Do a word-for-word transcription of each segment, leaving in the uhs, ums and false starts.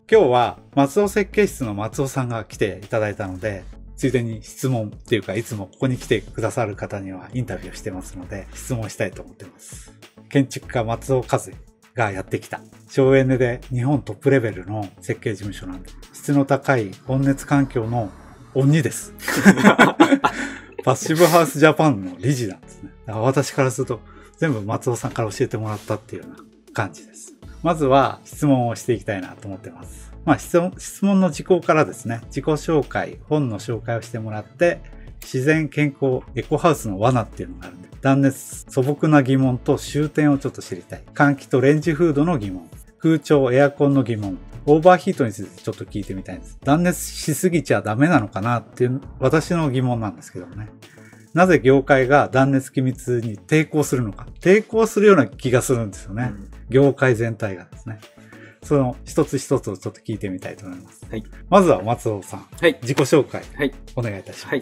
今日は松尾設計室の松尾さんが来ていただいたので、ついでに質問っていうか、いつもここに来てくださる方にはインタビューをしてますので、質問したいと思っています。建築家松尾和がやってきた省エネで日本トップレベルの設計事務所なんで、質の高い温熱環境の鬼です。パッシブハウスジャパンの理事なんですね。だから私からすると全部松尾さんから教えてもらったっていうような感じです。まずは質問をしていきたいなと思ってます。まあ質問、質問の事項からですね、自己紹介、本の紹介をしてもらって、自然健康エコハウスの罠っていうのがあるんで、断熱素朴な疑問と終点をちょっと知りたい。換気とレンジフードの疑問、空調エアコンの疑問、オーバーヒートについてちょっと聞いてみたいんです。断熱しすぎちゃダメなのかなっていう私の疑問なんですけどね。なぜ業界が断熱気密に抵抗するのか。抵抗するような気がするんですよね。うん、業界全体がですね。その一つ一つをちょっと聞いてみたいと思います。はい、まずは松尾さん。はい、自己紹介。はい、お願いいたします。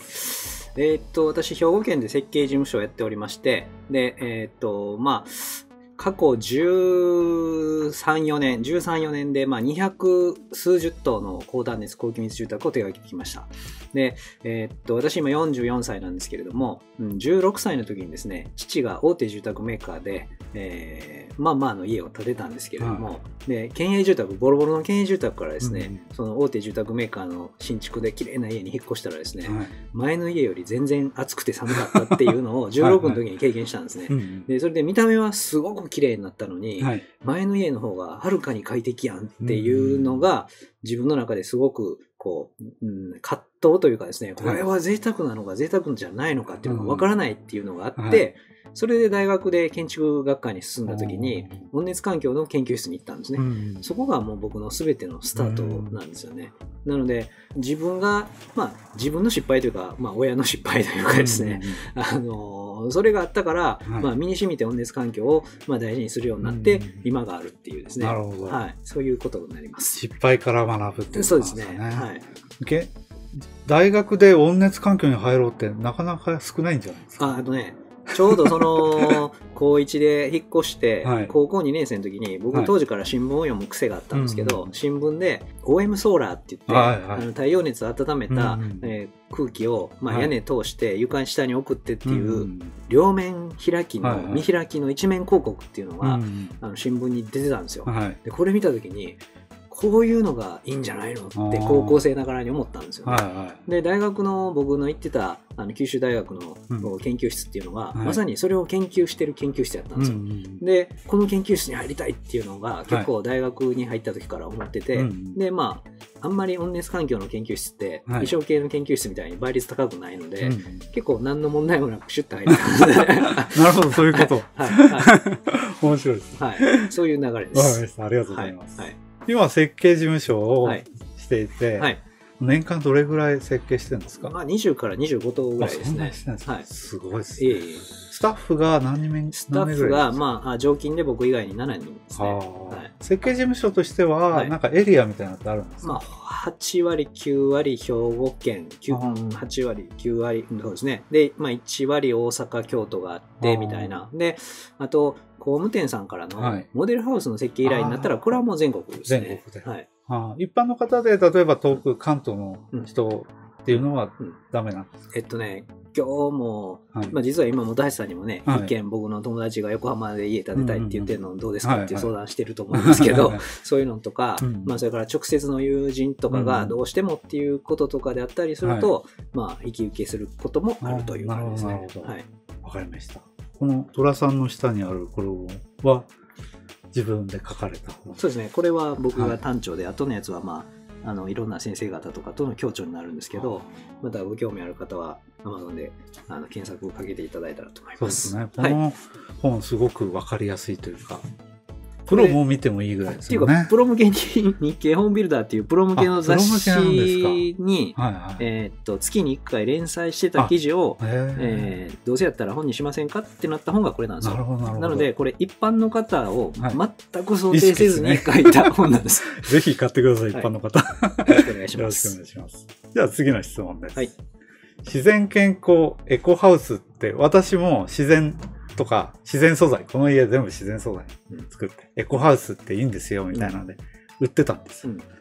はい、えー、っと、私、兵庫県で設計事務所をやっておりまして、で、えー、っと、まあ、過去じゅうさん、よねん、じゅうさん、よねんで、まあ、にひゃく数十棟の高断熱、高気密住宅を手掛けてきました。で、えー、っと、私今よんじゅうよんさいなんですけれども、じゅうろくさいの時にですね、父が大手住宅メーカーで、えー、まあまあの家を建てたんですけれども、はい、で、県営住宅、ボロボロの県営住宅からですね、うん、その大手住宅メーカーの新築で綺麗な家に引っ越したらですね、はい、前の家より全然暑くて寒かったっていうのをじゅうろくの時に経験したんですね。はいはい、で、それで見た目はすごく綺麗になったのに、はい、前の家の方がはるかに快適やんっていうのが自分の中ですごくこう、うん、葛藤というかですね、これは贅沢なのか贅沢じゃないのかっていうのがわからないっていうのがあって、はい、それで大学で建築学科に進んだ時に温熱環境の研究室に行ったんですね。うん、そこがもう僕の全てのスタートなんですよね。うん、なので自分が、まあ自分の失敗というか、まあ親の失敗というかですね、うん、あの、それがあったから、はい、まあ身に染みて温熱環境をまあ大事にするようになって、うん、今があるっていうですね。なるほど。はい。そういうことになります。 失敗から学ぶっていうことですね。 そうですね。はい。 大学で温熱環境に入ろうってなかなか少ないんじゃないですか。 あ、あとね、ちょうどその、高いちで引っ越して、はい、高校にねん生の時に、僕当時から新聞を読む癖があったんですけど、はい、新聞で オーエム ソーラーって言って、はいはい、あの太陽熱を温めた、うんうんえー、空気を、まあ、屋根通して床下に送ってっていう、はい、両面開きの、はいはい、見開きの一面広告っていうのが、うんうん、あの新聞に出てたんですよ。はい、でこれ見た時に、こういうのがいいんじゃないのって高校生ながらに思ったんですよね。はいはい、で大学の僕の行ってたあの九州大学の研究室っていうのが、うん、まさにそれを研究してる研究室やったんですよ。はい、でこの研究室に入りたいっていうのが結構大学に入った時から思ってて、はい、でまああんまり温熱環境の研究室って衣装系の研究室みたいに倍率高くないので、はい、結構何の問題もなくシュッと入れたんでなるほど、そういうこと。はいはい、面白いです。 はい、そういう流れです。 わかりました。ありがとうございます。はいはい、今設計事務所をしていて、はいはい、年間どれぐらい設計してるんですか？ まあ、にじゅうからにじゅうご棟ぐらいですね。 す, はい、すごいですね。いえいえスタッフが何人目？ スタッフが、まあ、常勤で僕以外にしちにんですね。 はい、設計事務所としては、はい、なんかエリアみたいなのってあるんですか？ まあ、はちわり、きゅうわり兵庫県、はちわり、きゅうわり、そうですね。で、まあ、いちわり大阪、京都があって、みたいな。で、あと、工務店さんからのモデルハウスの設計依頼になったら、はい、これはもう全国ですね。 全国で。はい。はあ、一般の方で、例えば遠く関東の人っていうのはダメなんですか？うんうん、 えっとね、今日も、はい、まあ実は今も大地さんにもね、はい、一見僕の友達が横浜で家建てたいって言ってるのどうですかっていう相談してると思うんですけど、そういうのとか、うんうん、まあそれから直接の友人とかがどうしてもっていうこととかであったりすると、うんうん、まあ引き受けすることもあるという感じですね。なるほど。はい。 わかりました。この虎さんの下にあるこれは自分で書かれた本？ そうですね。これは僕が単調で、はい、後のやつはまあ、あのいろんな先生方とかとの共著になるんですけど、またご興味ある方は Amazon であの検索をかけていただいたらと思います。 そうですね。この本すごくわかりやすいというか、プロも見てもいいぐらいですよね。 っていうか、プロ向けに日経ホームビルダーっていうプロ向けの雑誌に、はいはい、えー、っと月にいっかい連載してた記事を、えー、どうせやったら本にしませんかってなった本がこれなんですよ。なるほどなるほど。なので、これ一般の方を全く想定せずに書いた本なんです。 はい、ぜひ買ってください、一般の方。 はい、よろしくお願いします。 よろしくお願いします。じゃあ次の質問です。はい、自然健康エコハウスって、私も自然とか自然素材、この家全部自然素材作って、うん、エコハウスっていいんですよみたいなので売ってたんです、うん、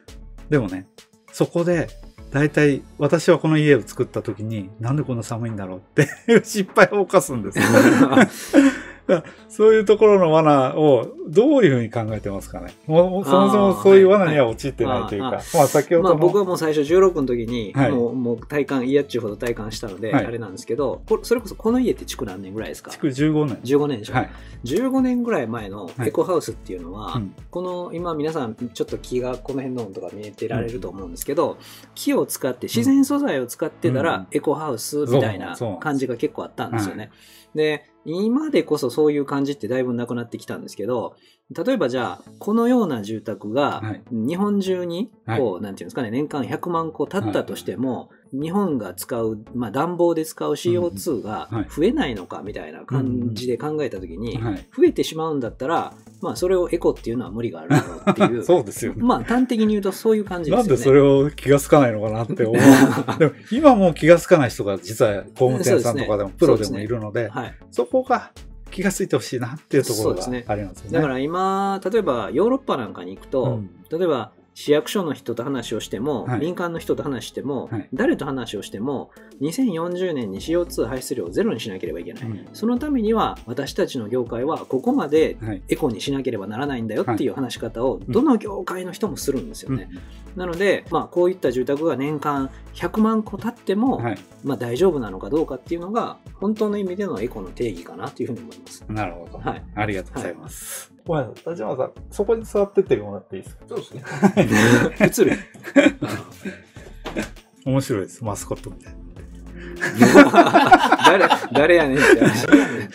でもね、そこで、大体私はこの家を作った時になんでこんな寒いんだろうって失敗を犯すんですよ。そういうところの罠をどういうふうに考えてますかね。もうそもそもそういう罠には陥ってないというか、はいはい、まあ先ほどの、 まあ、僕はもう最初じゅうろくの時に、 はい、 もうもう体感嫌っちゅうほど体感したので、はい、あれなんですけど、それこそこの家って築何年ぐらいですか？ 築じゅうごねん。 じゅうごねんでしょ、 はい、 じゅうごねんぐらい前のエコハウスっていうのは、 はい、うん、 この今皆さんちょっと木がこの辺のとか見えてられると思うんですけど、うん、木を使って自然素材を使ってたら、うん、エコハウスみたいな感じが結構あったんですよね。で、今でこそそういう感じってだいぶなくなってきたんですけど、例えばじゃあ、このような住宅が日本中にこう、はい、なんていうんですかね、年間ひゃくまんこ建ったとしても、はい、日本が使う、まあ暖房で使う シーオーツー が増えないのかみたいな感じで考えたときに、増えてしまうんだったら、まあそれをエコっていうのは無理があるだろうっていう。 そうですよね。 まあ端的に言うとそういう感じですよね。 なんでそれを気がつかないのかなって思う。でも今もう気がつかない人が実は工務店さんとかでもプロでもいるので、そ, で、ねはい、そこが気がついてほしいなっていうところがありますよね。 だから今、例えばヨーロッパなんかに行くと、うん、例えば市役所の人と話をしても、はい、民間の人と話しても、はい、誰と話をしても、にせんよんじゅうねんに シーオーツー 排出量をゼロにしなければいけない。うん、そのためには、私たちの業界はここまでエコにしなければならないんだよっていう話し方を、どの業界の人もするんですよね。うん、なので、まあ、こういった住宅が年間ひゃくまんこ建っても、はい、まあ、大丈夫なのかどうかっていうのが、本当の意味でのエコの定義かなというふうに思います。 なるほど。はい。ありがとうございます。はい、ごめんなさい。田島さん、そこに座ってってもらっていいですか？ そうですね。 映る。 面白いです。マスコットみたいな。 誰、誰やねんって話。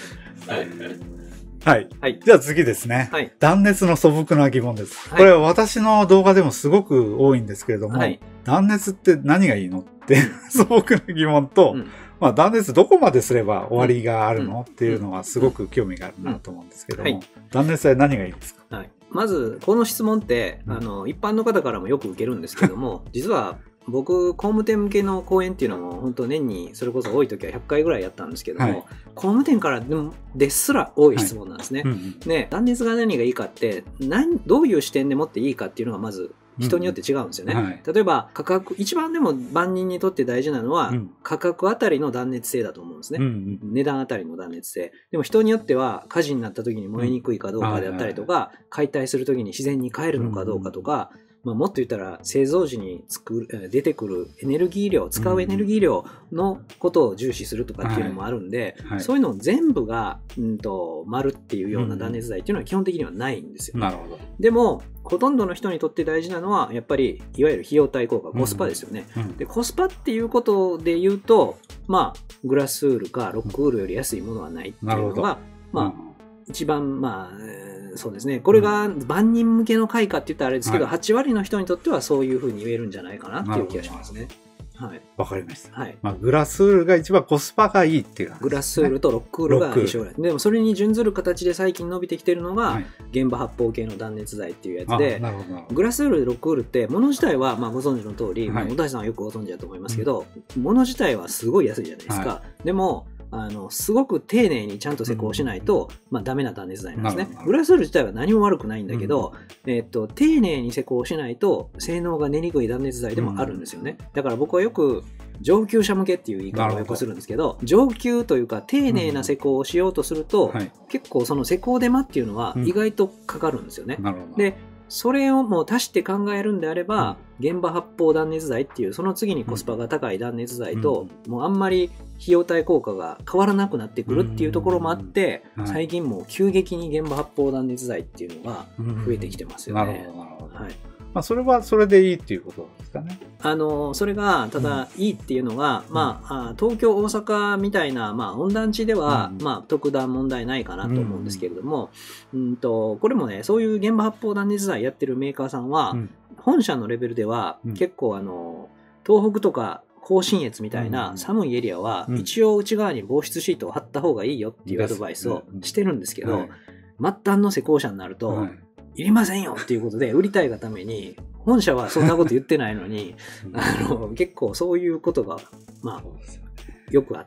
はい。はい。じゃあ次ですね。はい。断熱の素朴な疑問です。はい、これは私の動画でもすごく多いんですけれども、はい、断熱って何がいいのって素朴な疑問と、うん、まあ断熱どこまですれば終わりがあるの、うん、っていうのはすごく興味があるなと思うんですけども、うんはい、断熱は何がいいですか？ はい。まず、この質問って、あの、一般の方からもよく受けるんですけども、実は僕、工務店向けの講演っていうのも、本当年にそれこそ多い時はひゃっかいぐらいやったんですけども、はい、工務店からでもですら多い質問なんですね。はいうんうん、で、断熱が何がいいかって、何、どういう視点で持っていいかっていうのがまず、人によって違うんですよね。うんはい、例えば、価格、一番でも万人にとって大事なのは、うん、価格あたりの断熱性だと思うんですね。うんうん、値段あたりの断熱性。でも人によっては、火事になった時に燃えにくいかどうかであったりとか、うん、解体する時に自然に帰るのかどうかとか、うんまあ、もっと言ったら製造時に作る出てくるエネルギー量、使うエネルギー量のことを重視するとかっていうのもあるんで、はいはい、そういうの全部が、うんと、丸っていうような断熱材っていうのは基本的にはないんですよ。 なるほど。 でも、ほとんどの人にとって大事なのは、やっぱり、いわゆる費用対効果、コスパですよね。うんうん、で、コスパっていうことで言うと、まあ、グラスウールかロックウールより安いものはないっていうのが、まあ、一番、まあ、そうですね。これが万人向けの会かって言ったらあれですけど、はい、はち割の人にとってはそういうふうに言えるんじゃないかなっていう気がしますね。はい。 わかりました。 はい。 まあ、グラスウールが一番コスパがいいっていう、ね。 グラスウールとロックウールが一緒ぐらい。でもそれに準ずる形で最近伸びてきてるのが、はい、現場発泡系の断熱材っていうやつで、 なるほどなるほど。 グラスウール、ロックウールって物自体はまあご存知の通り、はい、小田井さんはよくご存知だと思いますけど、うん、物自体はすごい安いじゃないですか。はい、でも、あの、すごく丁寧にちゃんと施工しないと、うん、まあダメな断熱材なんですね。グラスウール自体は何も悪くないんだけど、うん、えっと、丁寧に施工しないと、性能が出にくい断熱材でもあるんですよね。うん、だから僕はよく、上級者向けっていう言い方をよくするんですけど、上級というか丁寧な施工をしようとすると、うんはい、結構その施工手間っていうのは意外とかかるんですよね。うん、なるほど。で、それをもう足して考えるんであれば、うん、現場発泡断熱材っていうその次にコスパが高い断熱材と、うん、もうあんまり費用対効果が変わらなくなってくるっていうところもあって、うん、最近もう急激に現場発泡断熱材っていうのが増えてきてますよね。 うん、なるほど、なるほど。はい。 まあ、それはそれでいいっていうことですかね。 あの、それが、ただ、いいっていうのが、うん、まあ、東京、大阪みたいな、まあ、温暖地では、うん、まあ、特段問題ないかなと思うんですけれども、うん、うんと、これもね、そういう現場発泡断熱材やってるメーカーさんは、うん、本社のレベルでは、結構、あの、東北とか、甲信越みたいな寒いエリアは、一応内側に防湿シートを貼った方がいいよっていうアドバイスをしてるんですけど、末端の施工者になると、はいいりませんよっていうことで売りたいがために本社はそんなこと言ってないのにあの結構そういうことがまあよくあって、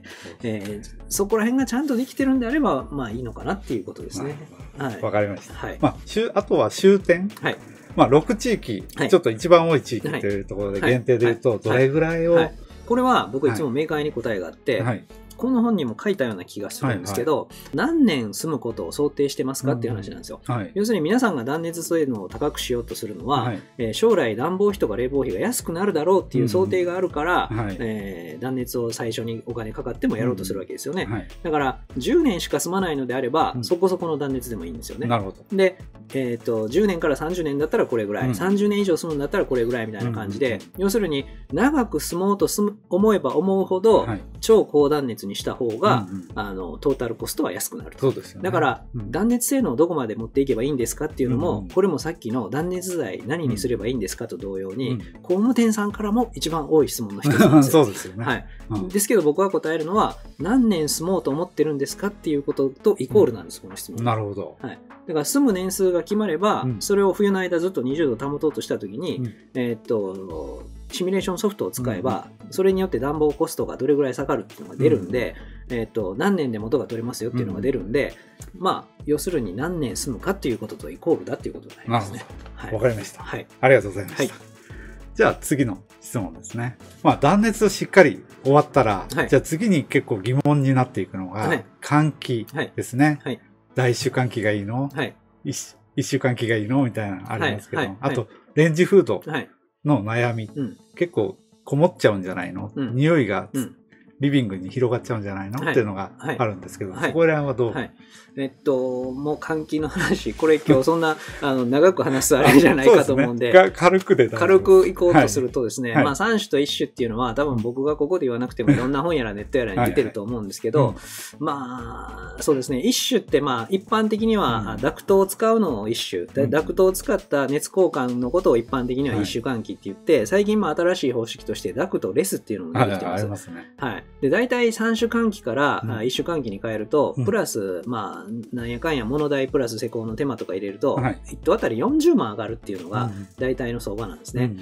えー、そこら辺がちゃんとできてるんであればまあいいのかなっていうことですね。 わ、はい、かりました。 はい。 まああとは終点。 はい。 まあ、ろく地域、 はいちょっと一番多い地域というところで限定で言うと、どれぐらいを、 はい、これは僕いつも明快に答えがあって、 はい、 この本にも書いたような気がするんですけど、はいはい、何年住むことを想定してますかっていう話なんですよ。うんはい、要するに皆さんが断熱性能を高くしようとするのは、はいえー、将来暖房費とか冷房費が安くなるだろうっていう想定があるから、うんはいえー、断熱を最初にお金かかってもやろうとするわけですよね。うんはい、だからじゅうねんしか住まないのであれば、うん、そこそこの断熱でもいいんですよね。 なるほど。 で、えーと、じゅうねんからさんじゅうねんだったらこれぐらい、うん、さんじゅうねん以上住むんだったらこれぐらいみたいな感じで、うん、要するに長く住もうと思えば思うほど、はい、超高断熱にした方が、うんうんあのトータルコストは安くなると。 そうですよね。 だから、うん、断熱性能をどこまで持っていけばいいんですかっていうのも、うん、これもさっきの断熱材何にすればいいんですかと同様に、うん、工務店さんからも一番多い質問の一つなんですよ。 そうですよね。 はいうん、ですけど僕は答えるのは何年住もうと思ってるんですかっていうこととイコールなんです、この質問。 なるほど。 はい。だから住む年数が決まれば、うん、それを冬の間ずっとにじゅうど保とうとしたときに、うん、えー、っとシミュレーションソフトを使えば、うん、それによって暖房コストがどれぐらい下がるっていうのが出るんで、うんえー、と何年で元が取れますよっていうのが出るんで、うん、まあ要するに何年住むかっていうこととイコールだっていうことになりますね。 はい、わかりました、 はい。 ありがとうございました。はい、じゃあ次の質問ですね。まあ断熱しっかり終わったら、はい、じゃあ次に結構疑問になっていくのが、はい、換気ですね。はい、大周換気がいいの、はい、一, 一周換気がいいのみたいなのありますけど、はいはい、あとレンジフードの悩み、はいうん、結構こもっちゃうんじゃないの、うん、匂いが、うんリビングに広がっちゃうんじゃないの、はい、っていうのがあるんですけど、はい、そこら辺はどう、はい、 えっと、もう換気の話、これ今日そんなあの長く話すあれじゃないかと思うんで、 でね、軽くで軽くいこうとするとですね、はい、まあさん種といち種っていうのは多分僕がここで言わなくてもいろんな本やらネットやらに出てると思うんですけど、はいはいうん、まあそうですね、いち種ってまあ一般的にはダクトを使うのをいち種、うん、ダクトを使った熱交換のことを一般的にはいち種換気って言って、はい、最近まあ新しい方式としてダクトレスっていうのが出てきてます。はい、ありますね。はい。で、大体さん種換気からいち種換気に変えると、うん、プラス、まあ、なんやかんや物代プラス施工の手間とか入れると、はい、いっ棟あたりよんじゅうまん上がるっていうのが大体の相場なんですね。うん、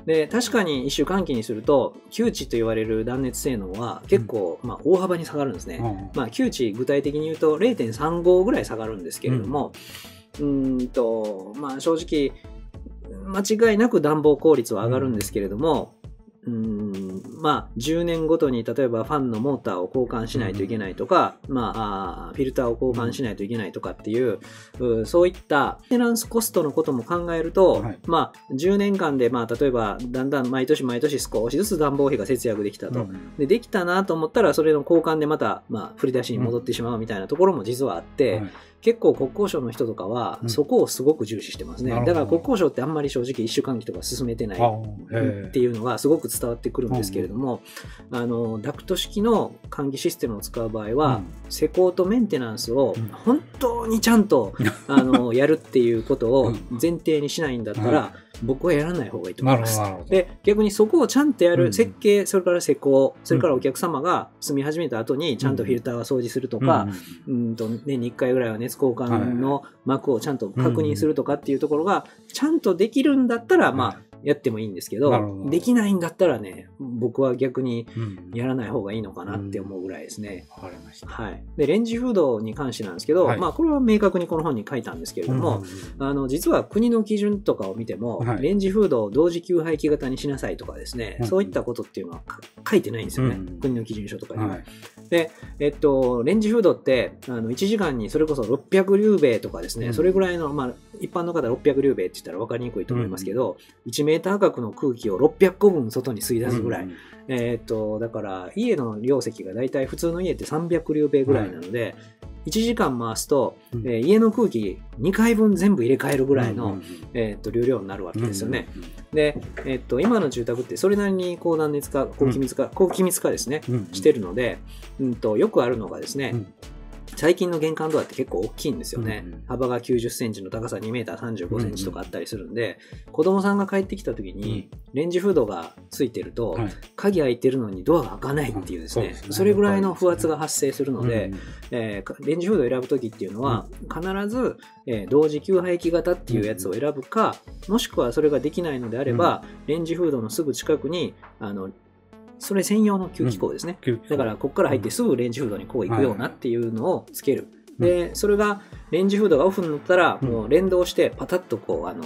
で、確かにいち種換気にすると、吸値と言われる断熱性能は結構、まあ、大幅に下がるんですね。うん、まあ、吸値具体的に言うと れいてんさんご ぐらい下がるんですけれども、うん、うーんと、まあ、正直、間違いなく暖房効率は上がるんですけれども、うーんまあ、じゅうねんごとに例えばファンのモーターを交換しないといけないとか、うんまあ、あフィルターを交換しないといけないとかっていう、うそういったメンテナンスコストのことも考えると、はいまあ、じゅうねんかんで、まあ、例えばだんだん毎年毎年少しずつ暖房費が節約できたと、うん、でできたなと思ったらそれの交換でまた、まあ、振り出しに戻ってしまうみたいなところも実はあって、うんはい結構国交省の人とかはそこをすごく重視してますね、うん、だから国交省ってあんまり正直一種換気とか進めてないっていうのがすごく伝わってくるんですけれども、あのダクト式の換気システムを使う場合は、うん、施工とメンテナンスを本当にちゃんと、うん、あのやるっていうことを前提にしないんだったら、うん僕はやらない方がいいと思います。で、逆にそこをちゃんとやる設計、うん、それから施工、それからお客様が住み始めた後にちゃんとフィルターを掃除するとか、うん、うんと年にいっかいぐらいは熱交換の膜をちゃんと確認するとかっていうところがちゃんとできるんだったら、まあ、やってもいいんですけど、どできないんだったらね、僕は逆にやらない方がいいのかなって思うぐらいですね。 わ、うん、かりました。 はい。で、レンジフードに関してなんですけど、はい、まあこれは明確にこの本に書いたんですけれども、うん、あの実は国の基準とかを見ても、はい、レンジフードを同時給排気型にしなさいとかですね、うん、そういったことっていうのは書いてないんですよね、うん、国の基準書とかには。はい、で、えっと、レンジフードってあのいちじかんにそれこそろっぴゃくリューベイとかですね、うん、それぐらいの、まあ一般の方ろっぴゃくリューベイって言ったら分かりにくいと思いますけど、うん、いちメーター角の空気をろっぴゃっこぶん外に吸い出すぐらい、うん、えっとだから家の容積がだいたい普通の家ってさんびゃくリューベイぐらいなので、はい、いちじかん回すと、うんえー、家の空気にかいぶん全部入れ替えるぐらいの、うんうんえー、と流量になるわけですよね。うんうんうん、で、えー、と今の住宅ってそれなりに高断熱化、高気密化、うん、高気密化ですね、うんうん、してるので、うんと、よくあるのがですね、うん最近の玄関ドアって結構大きいんですよね。うんうん、幅がきゅうじゅっセンチの高さにメーターさんじゅうごセンチとかあったりするんで、うんうん、子供さんが帰ってきた時にレンジフードがついてると、はい、鍵開いてるのにドアが開かないっていうですね、うん、そ, ですねそれぐらいの不圧が発生するので、うんうんえー、レンジフードを選ぶ時っていうのは、うん、必ず、えー、同時給排気型っていうやつを選ぶか、もしくはそれができないのであれば、うん、レンジフードのすぐ近くにあのそれ専用の吸気口ですね、うん、だからここから入ってすぐレンジフードにこう行くようなっていうのをつける、うん、でそれがレンジフードがオフになったらもう連動してパタッとこうあの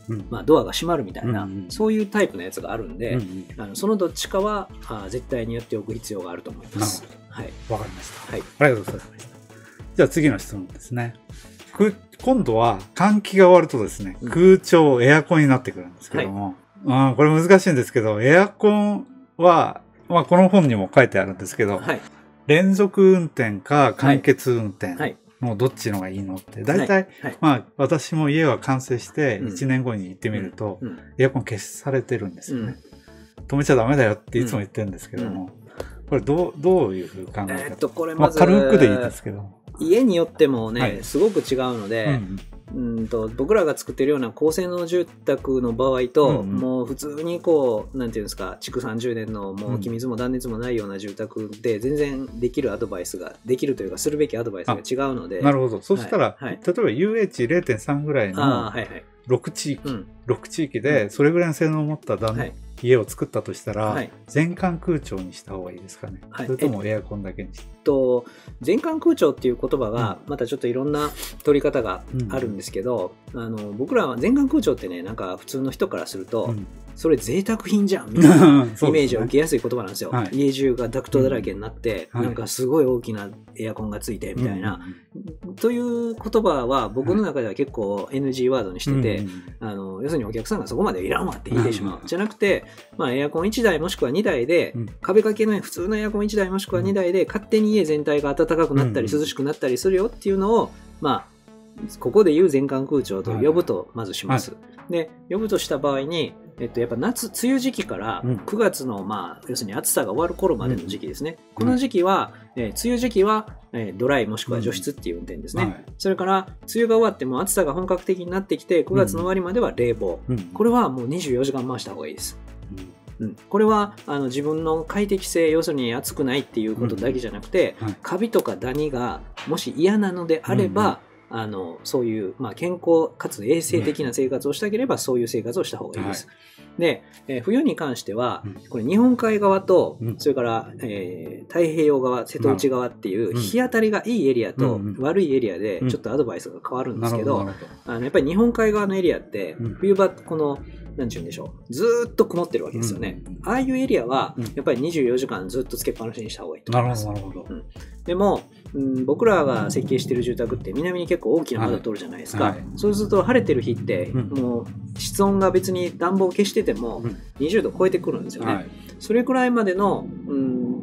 うん、 まあ、ドアが閉まるみたいな、 うんうん、 そういうタイプのやつがあるんで、 うんうん、 あのそのどっちかはあ絶対にやっておく必要があると思います。はい。 わかりました。 はい。 ありがとうございました。じゃあ次の質問ですね。今度は換気が終わるとですね、うん、空調、エアコンになってくるんですけども、はい、あこれ難しいんですけど、エアコンは、まあ、この本にも書いてあるんですけど、はい、連続運転か完結運転、はいはいもうどっちのがいいのって。大体、はいはい、まあ私も家は完成していちねんごに行ってみると、うんうん、エアコン消されてるんですよね、うん。止めちゃダメだよっていつも言ってるんですけども、うん、これどう、どういうふうに考え方、えーっとこれまず、まあ、軽くでいいですけど。 家によってもね、はい、すごく違うので、うんうんと僕らが作ってるような高性能住宅の場合と、うんうん、もう普通にこうなんていうんですか築さんじゅうねんのもう気水も断熱もないような住宅で全然できるアドバイスができるというかするべきアドバイスが違うので。 なるほど。そしたら、はいはい、例えば ユーエイチゼロてんさん ぐらいのろく地域、はいはい、ろく地域でそれぐらいの性能を持った断熱、はい家を作ったとしたら、はい、全館空調にした方がいいですかね、はい、それともエアコンだけにして、えっと、全館空調っていう言葉がまたちょっといろんな取り方があるんですけど、うん、あの僕らは全館空調ってねなんか普通の人からすると、うん、それ贅沢品じゃんみたいなイメージを受けやすい言葉なんですよ。はい、家中がダクトだらけになって、うん、なんかすごい大きなエアコンがついてみたいな、うん、という言葉は僕の中では結構 エヌジー ワードにしてて、うん、あの要するにお客さんがそこまでいらんわって言ってしまう、うん、じゃなくて、まあ、エアコンいちだいもしくはにだいで、うん、壁掛けの普通のエアコンいちだいもしくはにだいで勝手に家全体が暖かくなったり涼しくなったりするよっていうのを、まあ、ここでいう全館空調と呼ぶとまずします。はい、で呼ぶとした場合にえっと、やっぱ夏、梅雨時期からくがつの、まあ、要するに暑さが終わる頃までの時期ですね。うん、この時期は、えー、梅雨時期は、えー、ドライもしくは除湿っていう運転ですね。うんはい、それから、梅雨が終わっても暑さが本格的になってきて、くがつの終わりまでは冷房。うん、これはもうにじゅうよじかん回した方がいいです。うん、これはあの自分の快適性、要するに暑くないっていうことだけじゃなくて、うんはい、カビとかダニがもし嫌なのであれば、うんあのそういう、まあ、健康かつ衛生的な生活をしたければ、うん、そういう生活をした方がいいです。はい、で、えー、冬に関しては、うん、これ日本海側と、うん、それから、えー、太平洋側、瀬戸内側っていう、うん、日当たりがいいエリアと悪いエリアでちょっとアドバイスが変わるんですけど、うん、あのやっぱり日本海側のエリアって冬場このなんて言うんでしょう。ずーっと曇ってるわけですよね。うん、ああいうエリアは、やっぱりにじゅうよじかんずっとつけっぱなしにした方がいいと思います。なるほど、なるほど。うん、でも、うん、僕らが設計している住宅って南に結構大きな窓を通るじゃないですか。はいはい、そうすると晴れてる日って、うん、もう室温が別に暖房を消しててもにじゅうど超えてくるんですよね。はい、それくらいまでの、うん、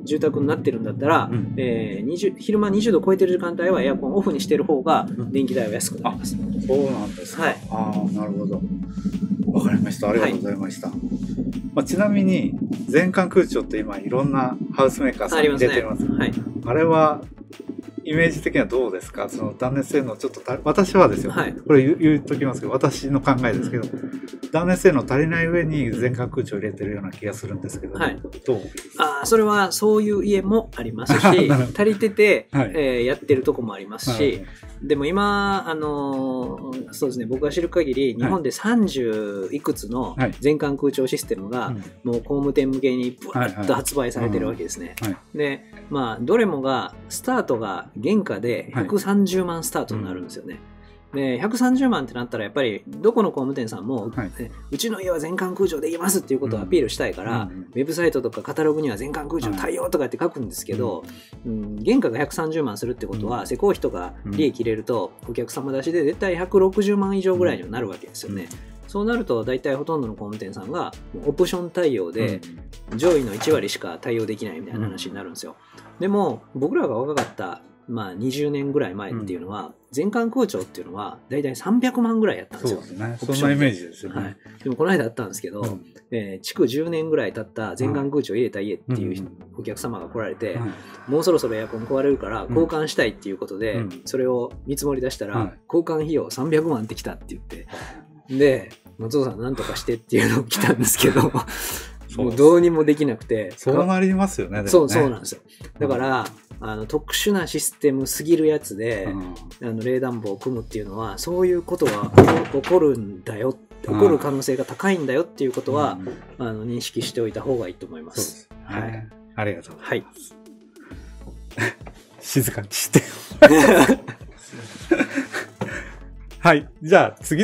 住宅になってるんだったら、うんえー、にじゅう昼間にじゅうど超えてる時間帯はエアコンオフにしてる方が電気代は安くなります。 うん、そうなんですか。はい、ああ、なるほど。わかりました。ありがとうございました。はいまあ、ちなみに全館空調って今いろんなハウスメーカーさんに出てます。ありますね。はい、あれはイメージ的にはどうですか？その断熱性能ちょっと私はですよ、はい、これ言, 言っときますけど私の考えですけど、うん、断熱性能足りない上に全館空調を入れてるような気がするんですけど、はい、どう？ あそれはそういう家もありますし足りてて、はいえー、やってるとこもありますし、でも今、あのー、そうですね、僕が知る限り日本でさんじゅういくつの全館空調システムがもう工務店向けにブワッと発売されてるわけですね。で、まあ、どれもがスタートが原価でひゃくさんじゅうまんスタートになるんですよね。でひゃくさんじゅうまんってなったらやっぱりどこの工務店さんも、はい、うちの家は全館空調できますっていうことをアピールしたいから、うん、ウェブサイトとかカタログには全館空調対応とかって書くんですけど、うん、原価がひゃくさんじゅうまんするってことは、うん、施工費とか利益入れるとお客様出しで絶対ひゃくろくじゅうまん以上ぐらいにはなるわけですよね。うん、そうなると大体ほとんどの工務店さんがオプション対応で上位のいちわりしか対応できないみたいな話になるんですよ。でも僕らが若かったまあ、にじゅうねんぐらい前っていうのは、うん、全館空調っていうのはだいたいさんびゃくまんぐらいやったんですよ。 そうですね。そんなイメージですよね。はい、 でもこの間あったんですけど、うんえー、築じゅうねんぐらい経った全館空調入れた家っていうお客様が来られて、うん、もうそろそろエアコン壊れるから交換したいっていうことで、うん、それを見積もり出したら、うん、交換費用さんびゃくまんってきたって言って、で松尾さんなんとかしてっていうのを来たんですけどもうどうにもできなくて。 そうなりますよね。でもねそうそうなんですよ。だから、うん、あの特殊なシステムすぎるやつで、うん、あの冷暖房を組むっていうのはそういうことが起こるんだよ、起こる可能性が高いんだよっていうことは、うん、あの認識しておいた方がいいと思います。 そうですね。はい。ありがとうございます。 はい、 静かにして。はい。じゃあ次の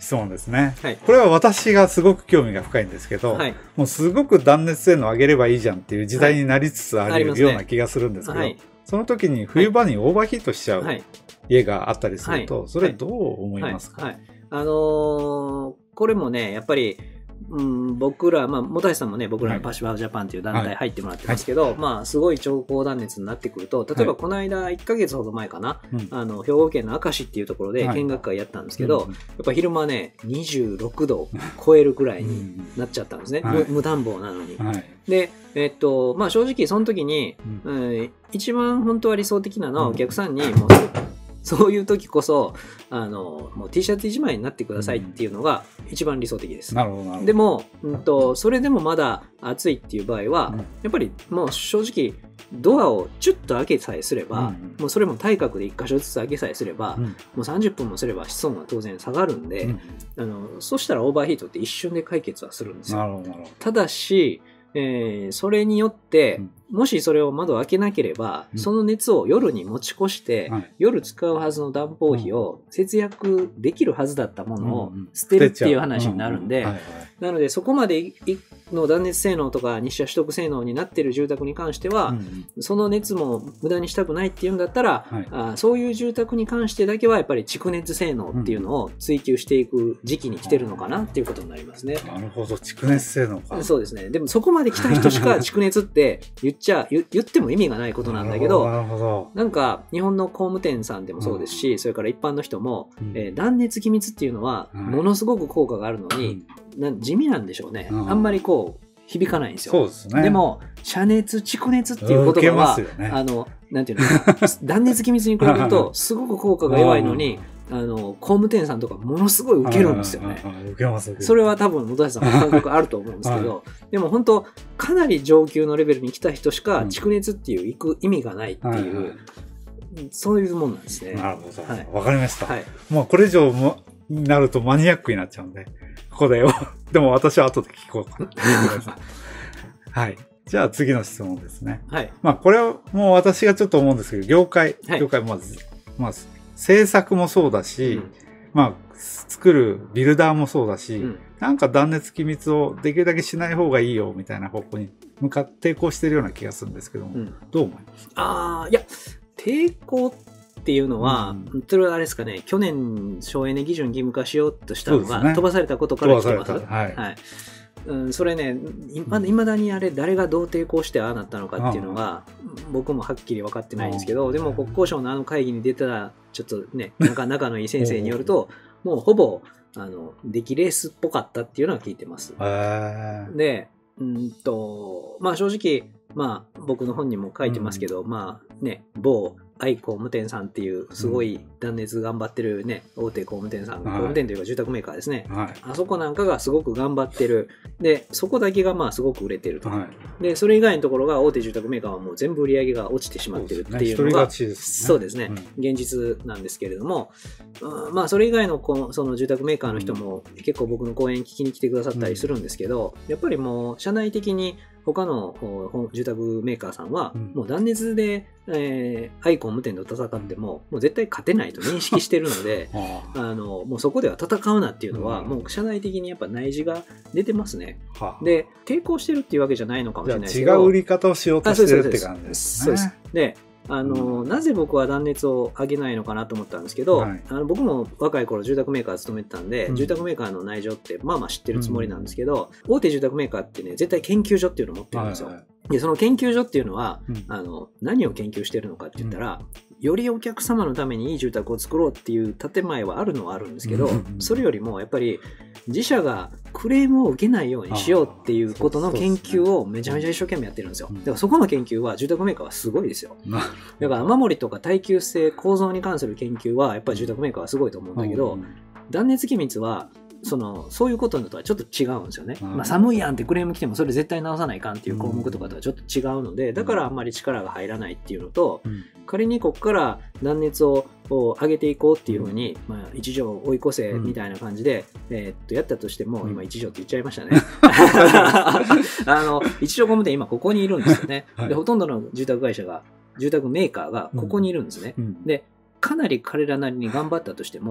質問ですね。 はい。 これは私がすごく興味が深いんですけど、 はい。 もうすごく断熱性能を上げればいいじゃんっていう時代になりつつあるはいありますねような気がするんですけど、 はい。 その時に冬場にオーバーヒートしちゃうはい。 家があったりすると、 はいそれどう思いますか？ はい。はい。あのーこれもね、やっぱり、うん、僕ら、まあ、本橋さんもね、僕らのパシファージャパンっていう団体入ってもらってますけど、まあ、すごい超高断熱になってくると、例えばこの間、いっかげつほど前かな、 うんあの、兵庫県の明石っていうところで見学会やったんですけど、 うんやっぱ昼間ね、にじゅうろくどを超えるくらいになっちゃったんですね。 はい無無暖房なのに。 はい。 で、えっと、まあ、正直その時に、 うんうん一番本当は理想的なのはうんお客さんに、もう、そういう時こそ、あの、もう T シャツいちまいになってくださいっていうのが一番理想的です。 なるほど、なるほど。 でも、うんと、それでもまだ暑いっていう場合は、 うんやっぱりもう正直、ドアをチュッと開けさえすれば、 うんもうそれも対角でいっ箇所ずつ開けさえすれば、 うんもうさんじゅっぷんもすれば室温は当然下がるんで、 うんあの、そしたらオーバーヒートって一瞬で解決はするんですよ。 なるほど、なるほただし、えーそれによって、 うんもしそれを窓を開けなければ、 うんその熱を夜に持ち越して、 ど。はい。 夜使うはずの暖房費を節約できるはずだったものをうんうん捨てるっていう話になるんで、 うはいはいなのでそこまでいの断熱性能とか日射取得性能になっている住宅に関しては、 うんその熱も無駄にしたくないっていうんだったら、 はいあそういう住宅に関してだけはやっぱり蓄熱性能っていうのを追求していく時期に来てるのかなっていうことになりますね。 なるほど、蓄熱性能か。 そうですね。でもそこまで来た人しか蓄熱って言っちゃ、言言っても意味がないことなんだけど、 なるほど。 なんか日本の工務店さんでもそうですし、それから一般の人も、 うんえー断熱気密っていうのははいものすごく効果があるのに、な地味なんでしょうね。 うんあんまりこう響かないんですよ。 そうですね。 でも、遮熱、蓄熱っていう受け言葉は、 ますよね。 あの、なんていうの、断熱気密に比べると、すごく効果が弱いのに、あの、工務店さんとかものすごい受けるんですよね。 うんうんうん。受けます、受けます。 それは多分、本橋さんも感覚あると思うんですけど、でも本当、かなり上級のレベルに来た人しか、 うん蓄熱っていう行く意味がないっていう、 はいはいそういうもんなんですね。 なるほど。 はいわかりました。 はい。 もうこれ以上もになるとマニアックになっちゃうんで、ここで、でも私は後で聞こうかな。はい。じゃあ次の質問ですね。 はい。 まあこれはもう私がちょっと思うんですけど、業界、 はい業界まず、まあ制作もそうだし、 うんまあ作るビルダーもそうだし、 うんなんか断熱気密をできるだけしない方がいいよみたいな方向に向かって抵抗してるような気がするんですけども、 うんどう思いますか？ ああ、いや、抵抗っていうのは、 うんそれはあれですかね、去年、省エネ基準義務化しようとしたのが、 そうですね飛ばされたことから来てます。 飛ばされたはいはい。うん、それね、いまいまだにあれ、誰がどう抵抗してああなったのかっていうのが、僕もはっきり分かってないんですけど、 うんでも国交省のあの会議に出た、ちょっとね、仲仲のいい先生によると、もうほぼ、あの、出来レースっぽかったっていうのは聞いてます。 へーで、うんと、まあ正直、まあ僕の本にも書いてますけど、まあね、某愛工務店さんっていうすごい断熱頑張ってるね、大手工務店さん、 はい工務店というか住宅メーカーですね。 はい。 あそこなんかがすごく頑張ってる。で、そこだけがまあすごく売れてると。 はい。 で、それ以外のところが大手住宅メーカーはもう全部売り上げが落ちてしまってるっていうのが、 そうですね一人勝ちですねそうですね、 うん現実なんですけれども、うんまあそれ以外のこうその住宅メーカーの人も結構僕の講演聞きに来てくださったりするんですけど、やっぱりもう社内的に他のほ住宅メーカーさんはうんもう断熱で、えー、アイコン無点と戦ってももう絶対勝てないと認識してるのであああのもうそこでは戦うなっていうのは、 うんもう社内的にやっぱ内示が出てますね。 はあで、抵抗してるっていうわけじゃないのかもしじゃあれないですけど。 違う売り方をしようとしてるって感じですね。 そうです。で、あの、なぜ僕は断熱を上げないのかなと思ったんですけど、 はいあの僕も若い頃住宅メーカー勤めてたんで、 うん住宅メーカーの内情ってまあまあ知ってるつもりなんですけど、大手住宅メーカーってね、絶対研究所っていうのを持ってるんですよ。 はいはいで、その研究所っていうのは、 うんあの、何を研究してるのかって言ったら、よりお客様のためにいい住宅を作ろうっていう建前はあるのはあるんですけど、 うんそれよりもやっぱり自社がクレームを受けないようにしようっていうことの研究をめちゃめちゃ一生懸命やってるんですよ。 うんだからそこの研究は住宅メーカーはすごいですよ。 なだから雨漏りとか耐久性構造に関する研究はやっぱり住宅メーカーはすごいと思うんだけど、 うん断熱気密はそのそういうこととはちょっと違うんですよね。 うんまあ、寒いやんってクレーム来てもそれ絶対直さないかんっていう項目とかとはちょっと違うので、だからあんまり力が入らないっていうのと、 うん仮にここから断熱をを上げていこうっていうふうに、まあ、一条追い越せみたいな感じで、えーっとやったとしても、 うん今一条って言っちゃいましたね。あの一条工務店今ここにいるんですよね。 はいでほとんどの住宅会社が住宅メーカーがここにいるんですね。 うんでかなり彼らなりに頑張ったとしても、 はい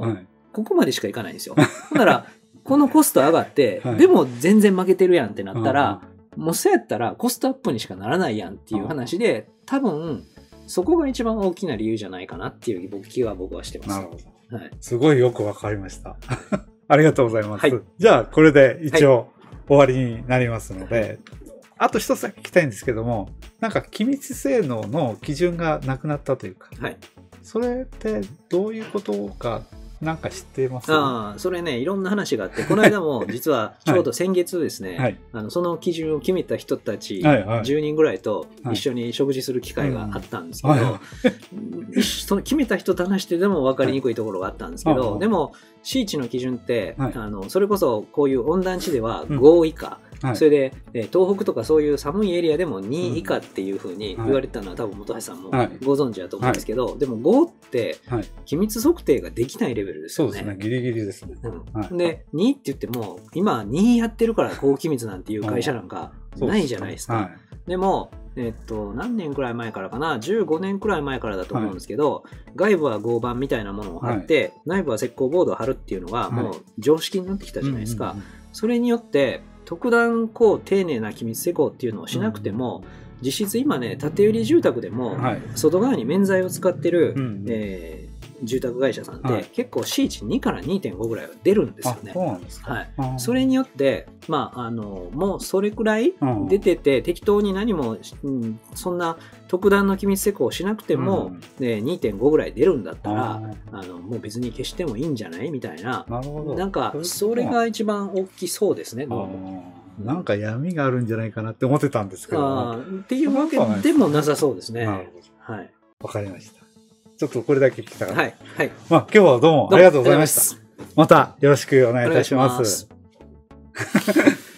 ここまでしかいかないんですよ。ほんなら、このコスト上がって、 はいでも全然負けてるやんってなったら、 うんもうそうやったらコストアップにしかならないやんっていう話で、多分、そこが一番大きな理由じゃないかなっていう僕気は僕はしてます。 なるほど。 はい。 すごいよくわかりました。ありがとうございます。 はいじゃあ、これで一応終わりになりますので、あと一つだけ聞きたいんですけども、なんか機密性能の基準がなくなったというか、 はい。 それってどういうことか、なんか知っています？ ああ、それね、いろんな話があって、この間も実はちょうど先月ですね、 はい。 あのその基準を決めた人たちはいはいじゅうにんぐらいと一緒に食事する機会があったんですけど、 はいは一緒その決めた人と話してでも分かりにくいところがあったんですけど、 はいでも C 値の基準って、 はいあのそれこそこういう温暖地ではご以下、 はいそれで、えー東北とかそういう寒いエリアでもに以下っていうふうにはい言われてたのは多分本橋さんもはいご存知だと思うんですけど、でもごってはい。 機密測定ができないレベルですよね。 そうですね。ギリギリですね。 うんはいで、にって言っても、今にやってるから高機密なんていう会社なんかないじゃないですか。 はい。 でも、えっと、何年くらい前からかな、じゅうごねんくらい前からだと思うんですけど、外部は合板みたいなものを貼って、内部は石膏ボードを貼るっていうのがもう常識になってきたじゃないですか。 うんうんそれによって、特段こう丁寧な機密施工っていうのをしなくても、実質今ね、建て売り住宅でも、 はい。 外側に面材を使ってる、 うんえー住宅会社さんって、 はい結構 C 値にからにてんごぐらいは出るんですよあ、 ね。 そうなんですか。 はい、 あーそれによって、まあ、あのもうそれくらいうん出てて、適当に何も、うん、そんな特段の機密施工をしなくても、ね、にてんごぐらい出るんだったら、 あーあのもう別に消してもいいんじゃないみたいな、 なるほど。 なんかそれが一番大きそうですね。 あどうもーなんか闇があるんじゃないかなって思ってたんですけど。 あーっていうわけでもなさそうですね。 なるほど。 はい、 わかりました。ちょっとこれだけ聞きたかった。 はい、はい。 まあ今日はどうもありがとうございました。 どうもありがとうございます。 またよろしくお願いいたしお願いしま。 ますす。